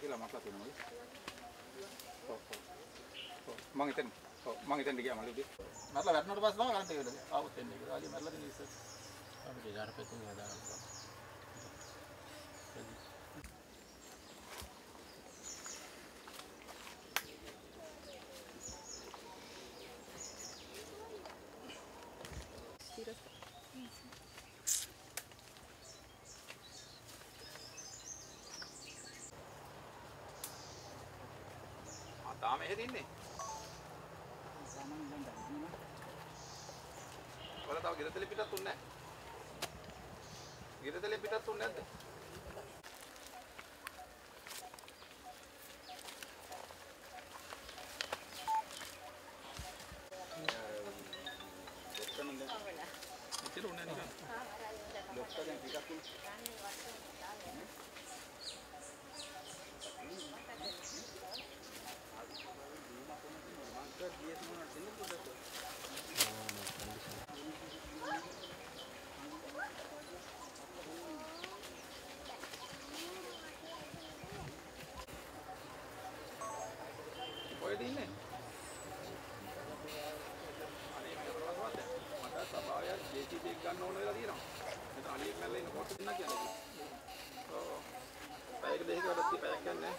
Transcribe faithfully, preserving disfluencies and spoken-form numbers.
කියලා මතලා තියෙනවා. ඔව් ඔව්. ඔව් මං හිතන්නේ. ඔව් මං හිතන්නේ ගියා මල්ලි උදේ. මරලා වැටුණාට පස්සේ තමයි කරන්ට් එක ගිහලා. ආවොත් එන්නේ කියලා. ආලිය මරලා දෙන ඉස්සෙල්. අපිට ඊට පස්සේ තුන් හදාගන්න පුළුවන්. තාම එහෙද ඉන්නේ? සාමාන්‍යයෙන් දැන් දැන්. වල තව ගෙදතලේ පිටත් උන්නේ නැහැ. ගෙදතලේ පිටත් උන්නේ නැද්ද? ඔක්කොම දැන්. ඉතින් උන්නේ නැහැ. ලොක්ක දැන් ටිකක් උන්නේ. Koy din eh. අනේ මම ප්‍රවාසවත් මට සභාවයක් ජේ.සී.බී එක ගන්න ඕන වෙලා තියෙනවා. මෙතන අලියෙක් මැරලා ඉන්න කොට දෙන්න කියන්නේ. ඔව්. පැයක දෙකක වැඩක් තිය පැයක් යන්නේ.